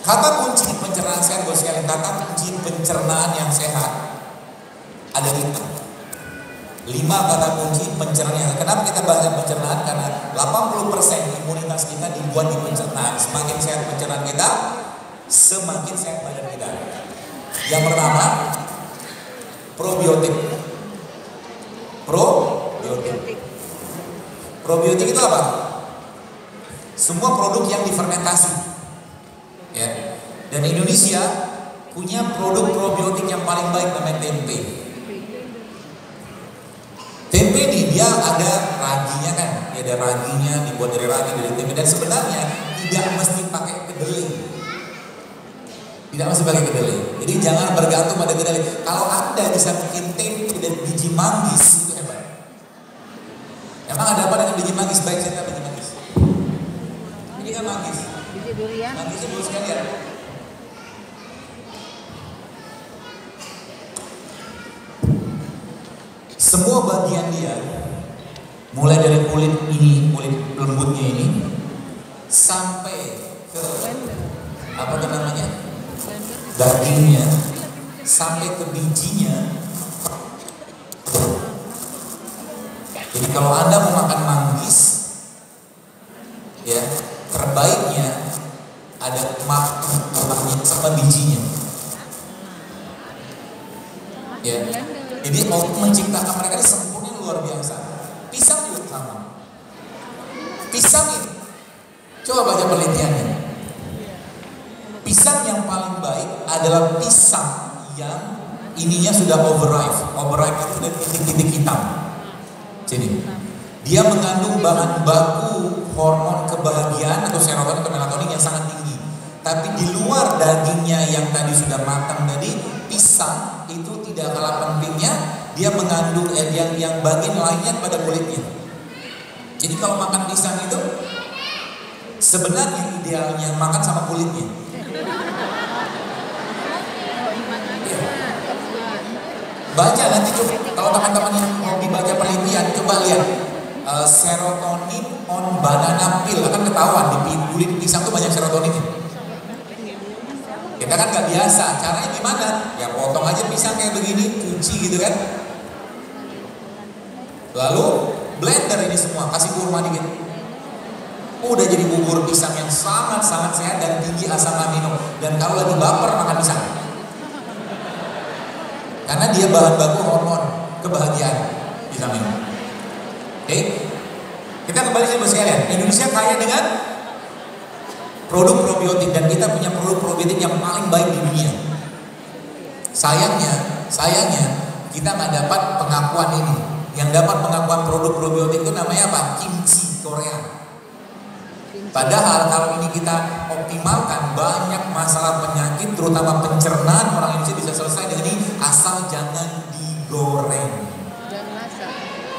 Kata kunci pencernaan sehat, bos sekalian, kata kunci pencernaan yang sehat ada 5 kata kunci pencernaan yang sehat. Kenapa kita bahas pencernaan? Karena 80% imunitas kita dibuat di pencernaan. Semakin sehat pencernaan kita, semakin sehat badan kita. Yang pertama, probiotik. Probiotik itu apa? Semua produk yang difermentasi, ya. Dan Indonesia punya produk probiotik yang paling baik, namanya tempe. Tempe ini dia ada raginya kan, dia ada raginya, dibuat dari ragi, dari tempe. Dan sebenarnya tidak mesti pakai kedelai. Tidak mesti pakai kedelai. Jadi jangan bergantung pada kedelai. Kalau Anda bisa bikin tempe dan biji manggis, itu hebat. Emang ada apa dengan biji manggis? Baik, saya biji manggis. Ini kan manggis. Biji durian. Manggisnya dulu sekalian. Semua bagian dia, mulai dari kulit ini, kulit lembutnya ini, sampai ke apa namanya, dagingnya, sampai ke bijinya. Jadi kalau Anda mau makan manggis, ya terbaiknya ada makannya sama bijinya. Ya. Jadi Allah menciptakan mereka ini sempurna, luar biasa. Pisang juga sama. Pisang ini, coba baca penelitiannya. Pisang yang paling baik adalah pisang yang ininya sudah overripe. Overripe itu sudah titik-titik hitam. Jadi dia mengandung bahan baku hormon kebahagiaan atau serotonin atau melatonin yang sangat tinggi. Tapi di luar dagingnya yang tadi sudah matang tadi, pisang itu tidak kalah pentingnya, dia mengandung yang bagian lainnya pada kulitnya. Jadi kalau makan pisang itu sebenarnya idealnya makan sama kulitnya. Baca nanti coba, kalau teman-teman yang hobi baca penelitian, coba lihat serotonin on banana peel, akan ketahuan di kulit pisang tuh banyak serotoninnya. Kita kan nggak biasa, caranya gimana? Ya potong aja pisang kayak begini, cuci gitu kan. Lalu blender ini semua, kasih kurma dikit. Udah jadi bubur pisang yang sangat-sangat sehat dan tinggi asam amino. Dan kalau lagi baper makan pisang, karena dia bahan baku hormon kebahagiaan, pisang ini. Oke, kita kembali ke sekalian. Indonesia kaya dengan produk probiotik dan kita punya produk probiotik yang paling baik di dunia. Sayangnya kita nggak dapat pengakuan ini. Yang dapat pengakuan produk probiotik itu namanya apa? Kimchi Korea. Padahal kalau ini kita optimalkan, banyak masalah penyakit terutama pencernaan orang Indonesia bisa selesai dengan ini, asal jangan digoreng. Dan masak.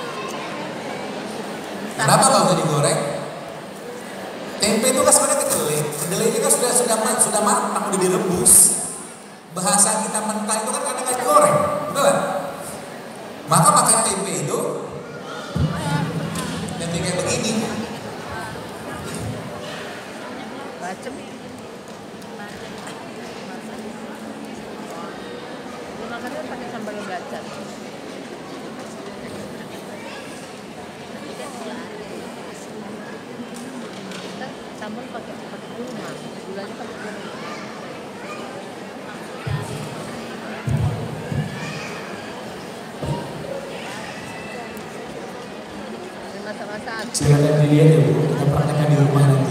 Kenapa nggak usah digoreng? Tempe itu kan sebenarnya kedelai itu kan sudah matang, udah direbus. Bahasa kita mentah itu kan kadang-kadang digoreng, betul kan? Maka makan tempe itu tempe kayak begini. Bacem. Lu makannya pakai sambal belacan. Kita sambal pakai kurma, gulanya pakai kurma. Dan masak-masakan. Silakan dilihat ya Bu, kita praktekkan di rumah nanti.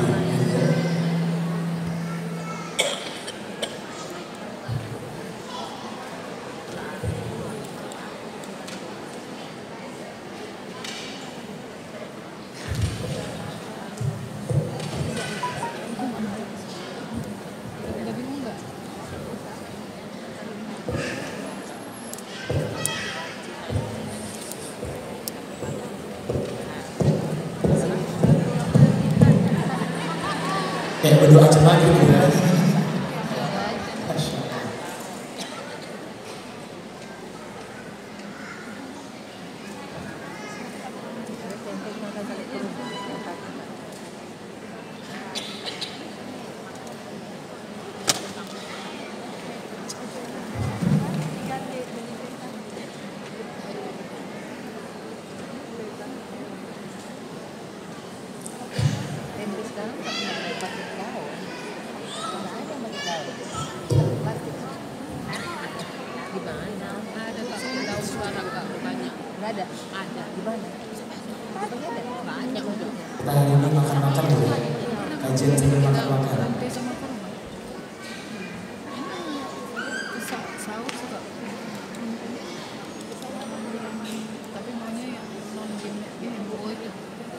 Kayak berdoa cepat gitu ya. sekarang pakai daun. Nggak ada yang pakai daun. Plastik. Di mana? Ada pakai daun suara nggak banyak. Nggak ada. Ada di mana? Pakai ada banyak udah. Kita hari ini makan-makan dulu. Kajian sambil makan-makan. Lantai sama kurma. Sahur suka. Tapi maunya yang non GMO itu.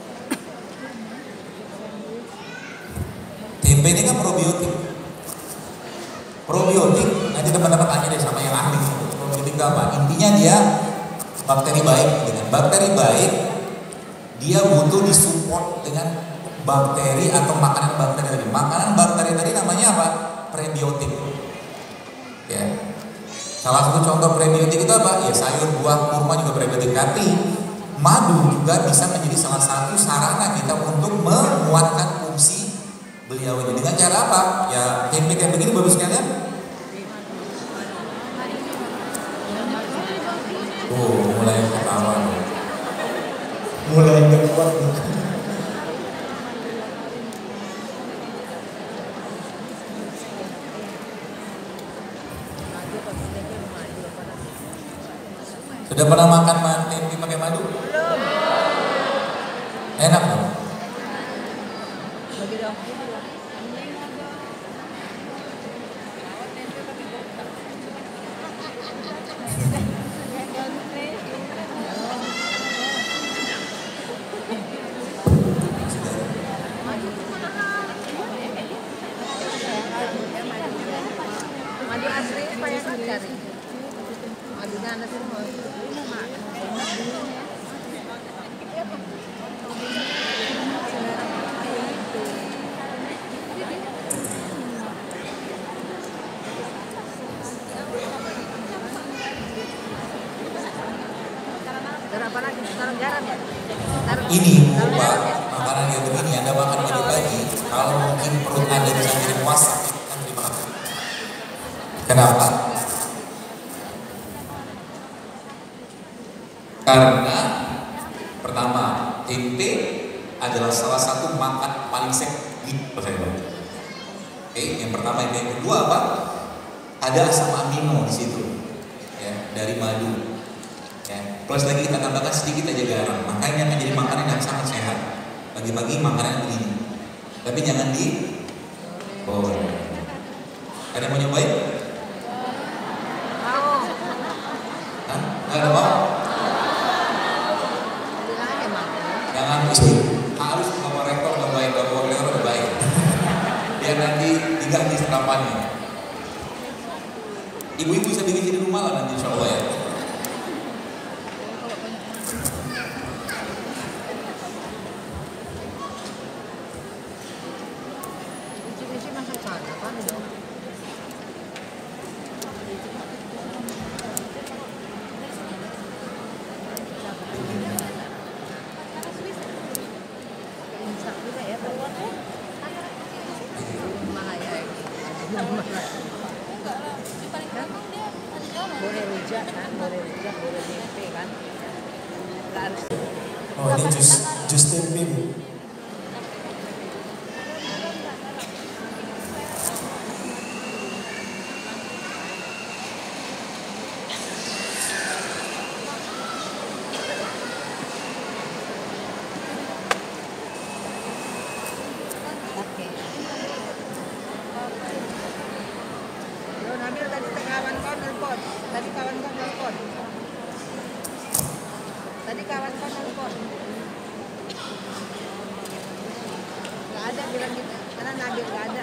Tempe ini kan probiotik. Probiotik, nanti teman-teman tanya deh sama yang ahli. Probiotik itu apa? Intinya dia bakteri baik. Dengan bakteri baik, dia butuh disupport dengan bakteri atau makanan bakteri tadi. Makanan bakteri tadi namanya apa? Prebiotik. Ya. Salah satu contoh prebiotik itu apa? Ya sayur, buah, kurma juga prebiotik. Tapi madu juga bisa menjadi salah satu sarana kita untuk menguatkan fungsi beliau ini. Dengan cara apa? Ya tempe kayak begini bagus sekalian. Mulai ketawa. Mulai nggak kuat nih. Sudah pernah makan tempe pakai madu? Belum. Enak dong. Bagi dong. Madu asli supaya kan cari. Madunya anak semua. Apa lagi? Taruh garam ya? Ini Pak, makanan yang begini Anda makan pagi-pagi, kalau mungkin perut Anda bisa jadi puasa, kan terima kasih. Kenapa? Karena pertama, tempe adalah salah satu makan paling sehat Oke, yang pertama. Yang kedua apa? Ada asam amino di situ, ya, dari madu. Ya, plus lagi kita tambahkan sedikit aja garam, makanya akan jadi makanan yang sangat sehat. Pagi-pagi makanan begini, tapi jangan di Ada yang mau nyobain? Mau. Hah? Nggak ada mau? Bilang aja mau. Jangan mesti harus bawa rektor udah baik, bawa rektor udah baik. Biar nanti diganti serapannya. Ibu-ibu bisa bikin di rumah lah nanti insya Allah ya. Isi masak sana kan dong. Insaf juga ya Pak. Rumah ya. Boleh rujak kan, boleh rujak, boleh tempe kan. Nggak harus. Oh ini jus tempe Bu. Oke. Yo Nabil tadi kawan kau nelpon. Tadi kawan kau nelpon. Gak ada bilang gitu. Karena Nabil gak ada.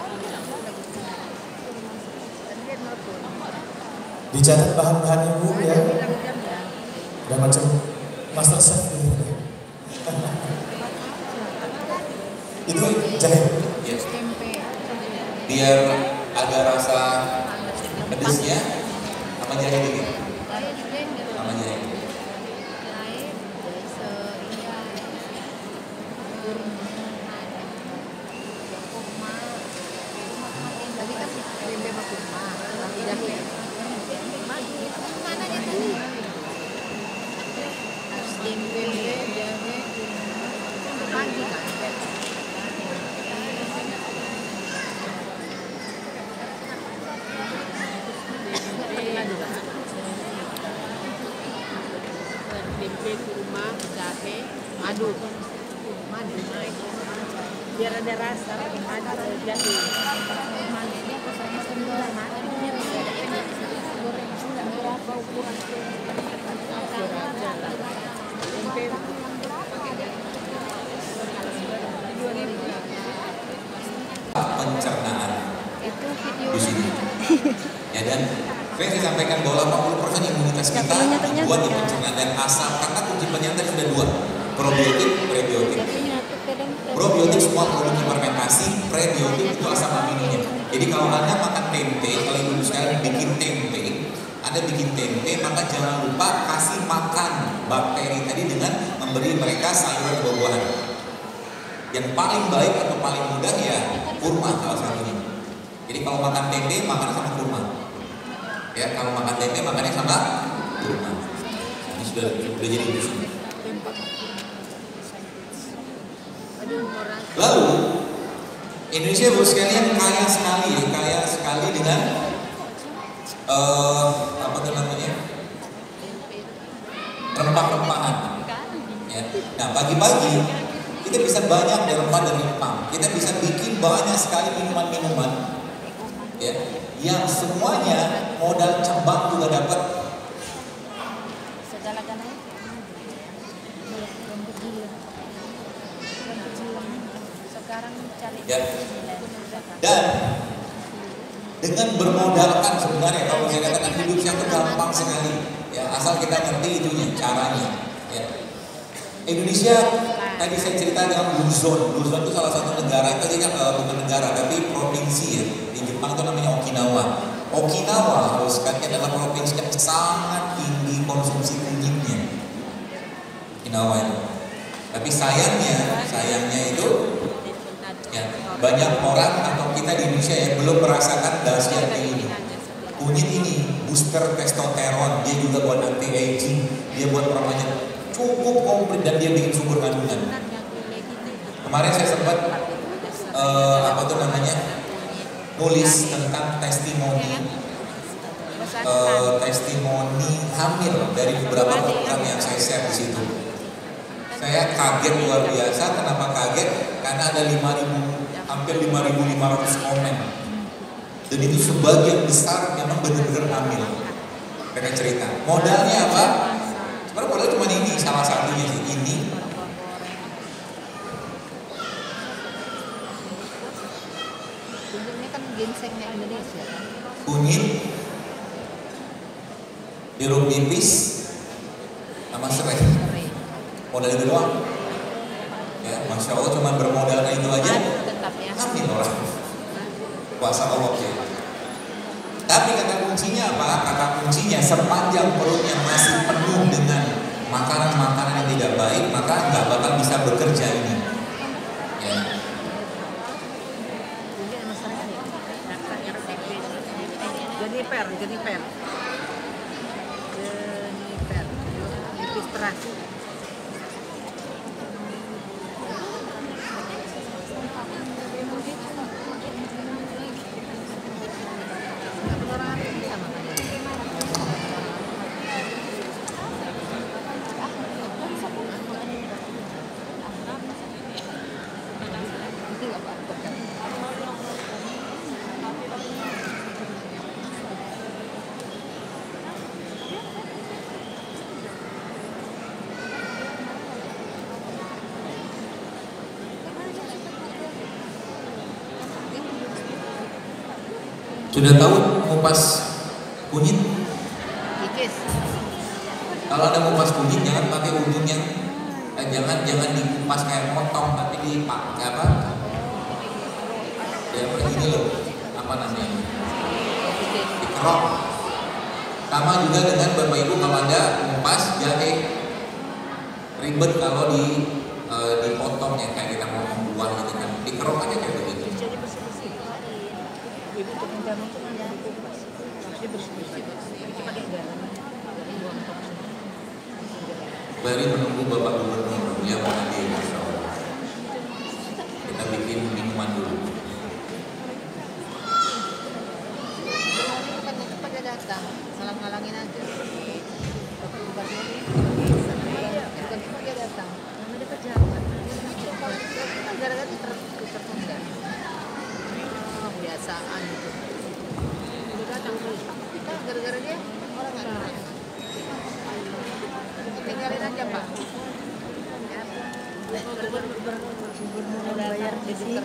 Tadi dia nelpon. Dicatat bahan-bahannya Bu Gak ya. ada bilang jam ya. Udah macam master chef gitu. Itu jahe. Ya. Tempe. Biar ada rasa pedesnya sama jahe dikit. Sama jahe. Tadi kan tempe sama kurma. Tapi jahe. Mana dia tadi? Tempe, jahe, pagi kan? Madu. Biar ada rasa, ada jadi. Madunya sama sendiri. Madunya goreng gula berapa ukuran? Pencernaan Itu video di sini. Ya, dan saya sampaikan bahwa 80% imunitas kita dibuat di pencernaan dan asam, karena kunci penyantang sudah dua, probiotik, prebiotik. Probiotik semua produk fermentasi, prebiotik itu asam aminonya. Jadi kalau Anda makan tempe, kalau ibu sekalian bikin tempe, Anda bikin tempe, maka jangan lupa kasih makan bakteri tadi dengan memberi mereka sayuran buah-buahan. Yang paling baik atau paling mudah ya kurma salah satunya. Jadi kalau makan tempe, makan sama kurma. Ya, kalau makan tempe, makannya sama kurma. Ini sudah jadi di sini. Lalu Indonesia bos sekalian kaya sekali dengan apa itu namanya, rempah-rempahan. Ya. Nah, pagi-pagi kita bisa banyak dari rempah dan rempah. Kita bisa bikin banyak sekali minuman-minuman, ya, yang semuanya modal cabang juga dapat. Ya. Dan dengan bermodalkan sebenarnya kalau saya katakan hidup saya itu gampang sekali, ya, asal kita ngerti itunya, caranya. Ya. Indonesia tadi saya cerita dengan Luzon. Luzon itu salah satu negara, itu bukan negara tapi provinsi ya. Di Jepang itu namanya Okinawa. Okinawa harus katakan adalah provinsi yang sangat tinggi konsumsi kunyitnya. Okinawa itu. Tapi sayangnya itu ya, banyak orang atau kita di Indonesia ya belum merasakan dahsyatnya ini. Kunyit ini booster testosteron, dia juga buat anti aging, dia buat peremajaan cukup komplit dan dia bikin subur kandungan. Kemarin saya sempat nulis tentang testimoni hamil dari beberapa program yang saya share di situ. Saya kaget luar biasa. Kenapa kaget? Karena ada hampir 5.500 komen. Dan itu sebagian besar memang benar-benar hamil. Mereka cerita. Modalnya apa? Sebenarnya modal cuma ini, salah satunya sih ini. Ini kan ginsengnya Indonesia. Kunyit, jeruk nipis, sama serai. Modal itu doang. Ya, Masya Allah cuma bermodalkan itu aja. Hamil orang. Kuasa Allah ya. Tapi kata kuncinya apa? Kata kuncinya sepanjang perutnya masih penuh dengan makanan-makanan yang tidak baik, maka nggak bakal bisa bekerja ini. Ya. Jeniper, nipis terasi. Sudah tahu ngupas kunyit? Kalau ada ngupas kunyit jangan pakai ujung yang jangan dikupas kayak motong, tapi dipakai apa? Ya begini loh, apa namanya? Dikerok. Sama juga dengan Bapak Ibu kalau ada ngupas jahe, ribet kalau dipotongnya kayak kita potong buah gitu kan, dikerok aja kayak begitu. Bari menunggu Bapak Gubernur yang hadir, Masya Allah. Kita bikin minuman dulu. Pada datang, ngalang-ngalangin aja. Bapak Gubernur ini, dia datang. Namanya kerja. gara-gara itu tertunda. Kebiasaan itu. Udah datang terus. Kita gara-gara dia orang nggak datang. Tinggalin aja Pak. Bayar di sini.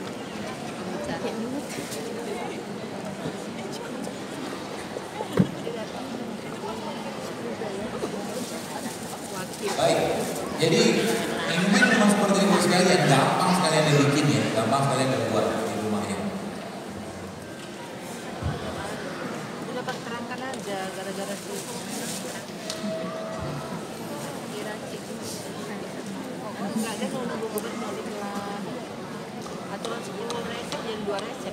Baik, jadi engine memang seperti itu sekalian, gampang sekalian dibikin ya, gampang sekalian dibuat di rumahnya. Udah terangkan aja gara-gara itu. Enggak ada kalau nunggu gubernur iklan. Aturan 10 resep jadi 2 resep.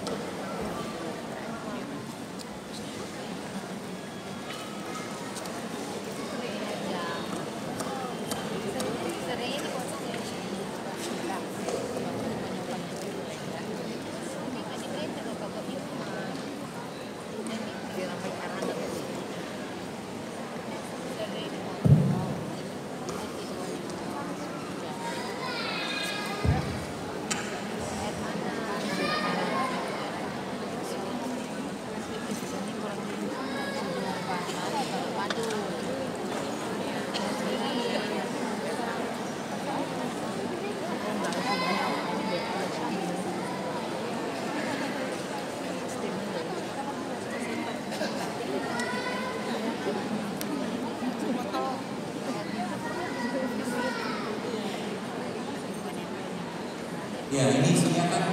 Ya, ini isinya kan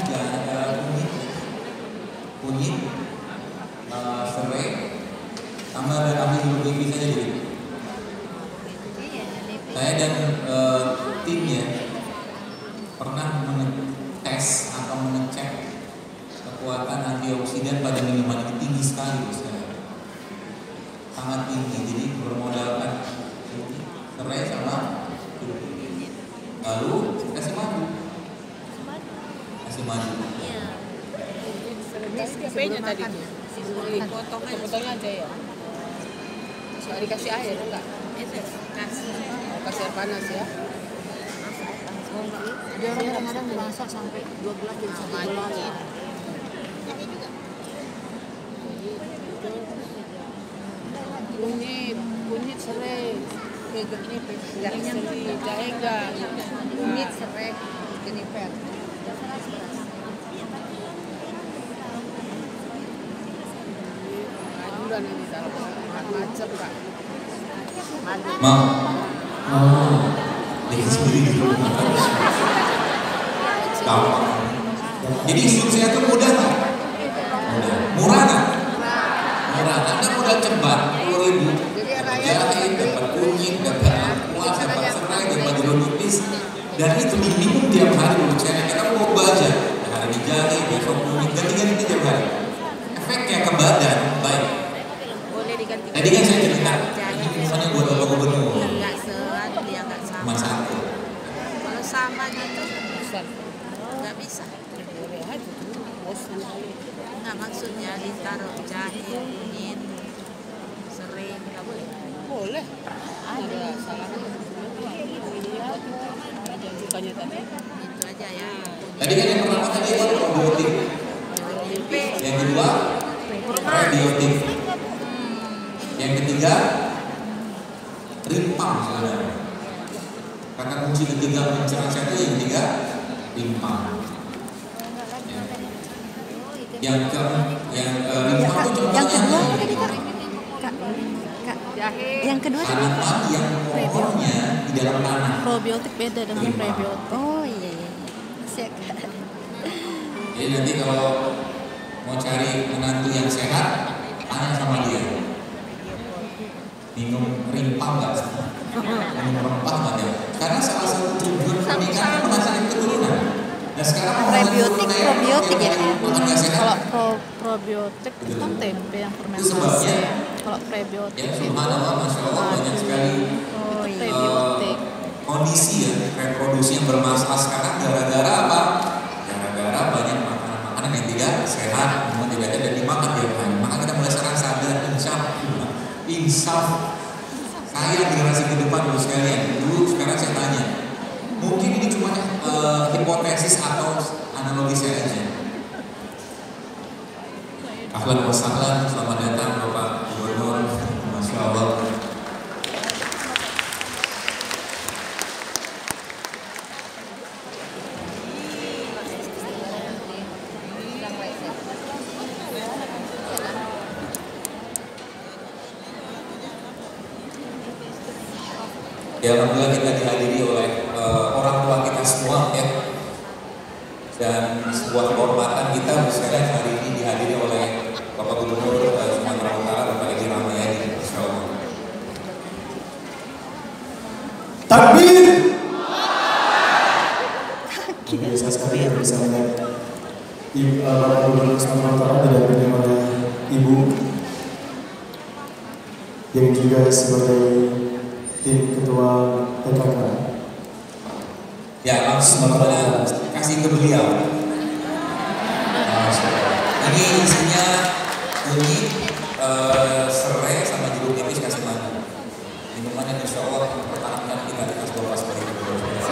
kunyit, serai, tambah ada kami lebih saja jadi. Saya dan timnya pernah mengetes atau mengecek kekuatan antioksidan pada minuman ini tinggi sekali, bos saya. Sangat tinggi, jadi bermodalkan serai sama kunyit. Lalu kasih madu. Maju. Iya. Sebelum tadi tuh, potong-potongnya aja ya. Soal dikasih air enggak? Kasih air panas ya. Ada orang kadang-kadang masak sampai 12 jam sampai 12. Kunyit serai, jahe enggak? Kunyit serai jeniper. Aduan ini taruh macam Kak. Mau? Oh, dia sendiri di rumah. Gampang. Jadi instruksinya itu mudah nggak? Mudah. Murah nggak? Murah. Anda modal cepat 10.000. Jahe, dapat kunyit, dapat aqua, dapat serai, dapat jeruk nipis. Dan itu diminum tiap hari menurut saya. Kita mau baca hari ini jahe, besok kunyit, ganti-ganti tiap hari. Efeknya ke badan baik. Tadi kan saya cerita, ini misalnya buat Bapak Gubernur. Enggak sesuatu dia enggak sama. Cuma satu. Kalau sama gitu enggak bisa. Boleh aja tuh, bosan kali. Enggak maksudnya ditaruh jahe, kunyit, serai, enggak boleh. Boleh. Ada salahnya. Bukannya tadi. Itu aja ya. Tadi kan yang pertama tadi itu probiotik. Yang kedua prebiotik. Yang ketiga rimpang sebenarnya. Kata kunci ketiga pencerahan itu yang ketiga rimpang. Yang rimpang itu contohnya yang kedua tanaman yang pokoknya di dalam tanah. probiotik beda dengan Rimpang. prebiotik. Oh iya. Siap. Jadi nanti kalau mau cari menantu yang sehat, tanya sama dia. Minum rimpang nggak? Minum rempah nggak dia? Karena salah satu tujuan pernikahan menghasilkan keturunan. Dan sekarang Prebiotik, probiotik ya. makan nggak sehat. Kalau probiotik itu kan tempe yang Itu fermentasi. sebabnya Kalau prebiotik ya itu subhanallah, masya Allah banyak sekali oh iya. Prebiotik. kondisi ya reproduksi yang bermasalah sekarang gara-gara apa? Gara-gara banyak makanan-makanan yang tidak sehat, namun tidak ada dan dimakan tiap hari. Maka kita mulai sekarang sadar insaf. Saya generasi ke depan dulu sekalian. Dulu sekarang saya tanya, mungkin ini cuma kita hipotesis atau analogi saya aja. Ahlan wa sahlan, selamat datang Bapak Gubernur, Masya Allah. Ya, alhamdulillah kita dihadiri oleh orang tua kita semua ya, dan sebuah kehormatan kita misalnya hari ini dihadiri oleh Bapak Gubernur Sumatera Utara, Bapak Edi Rahmayadi, Insya Allah. Takbir! Biasa sekali ya bisa melihat Bapak Gubernur Sumatera Utara didampingi oleh Ibu yang juga sebagai tim ketua PKK. Ya, langsung kepada kasih ke beliau. Ini isinya kunyit, serai sama jeruk nipis, kasih madu. Minumannya Insya Allah mempertahankan kita di atas bawah seperti itu.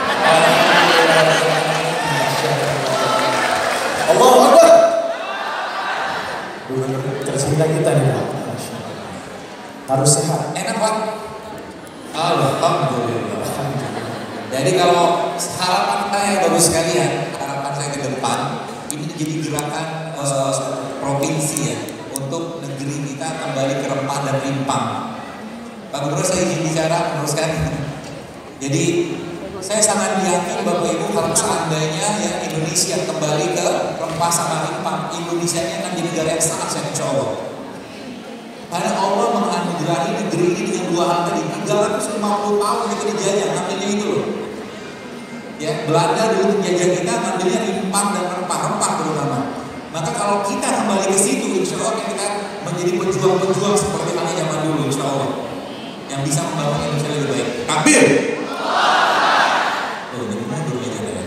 Allahu Akbar. Gubernur tercinta kita nih Pak. Harus sehat. Enak Pak. Alhamdulillah. Jadi kalau harapan saya bagus sekalian, harapan saya ke depan ini jadi gerakan provinsi ya, untuk negeri kita kembali ke rempah dan rimpang. Pak Gubernur, saya izin bicara meneruskan. Jadi saya sangat yakin Bapak Ibu kalau seandainya ya Indonesia kembali ke rempah sama rimpang, Indonesia ini akan jadi negara yang sangat sehat insya Allah. Karena Allah menganugerahi negeri ini dengan dua hal tadi, 350 tahun kita dijajah, ngambilnya itu loh. Ya, Belanda dulu menjajah kita, ngambilnya rimpang dan rempah-rempah terutama. Maka kalau kita kembali ke situ, insya Allah kita menjadi pejuang-pejuang seperti halnya zaman dulu, insya Allah, yang bisa membangun Indonesia lebih baik. Takbir! Tuh, jadi mundur aja deh.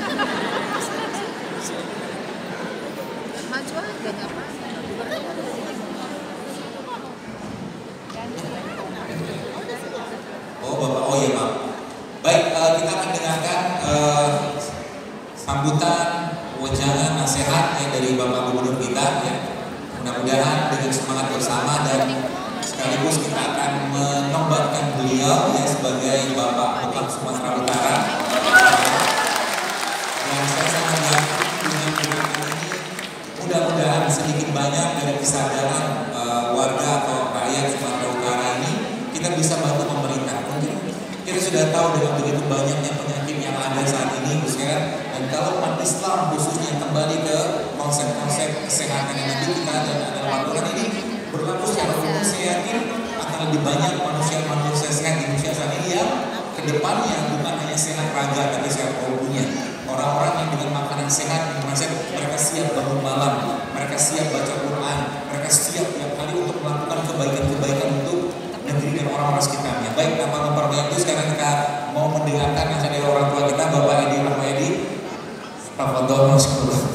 Maju aja nggak apa-apa. Oh Bapak, oh iya Pak. Baik, kita akan dengarkan sambutan, wejangan, nasihat ya dari Bapak Gubernur kita ya. Mudah-mudahan dengan semangat bersama dan sekaligus kita akan menobatkan beliau ya sebagai Bapak Bupati Sumatera Utara. Dan saya sangat yakin dengan gerakan ini mudah-mudahan sedikit banyak dari kesadaran warga atau rakyat Sumatera Utara ini kita bisa bantu pemerintah. Mungkin kita sudah tahu dengan begitu banyaknya penyakit yang ada saat ini, dan kalau umat Islam khususnya kembali ke konsep-konsep kesehatan yang nanti kita dan adalah aturan ini berlaku secara umum, saya yakin akan lebih banyak manusia-manusia sehat di Indonesia saat ini yang kedepannya bukan hanya sehat raga tapi sehat tubuhnya. Orang-orang yang dengan makanan sehat, mereka siap bangun malam, mereka siap baca Quran, mereka siap tiap hari untuk melakukan kebaikan-kebaikan untuk negeri dan orang-orang sekitarnya. Baik, tanpa memperbanyak itu sekarang kita mau mendengarkan nasihat dari orang tua kita, Bapak Edi Rahmayadi. Tafadhol, Mas.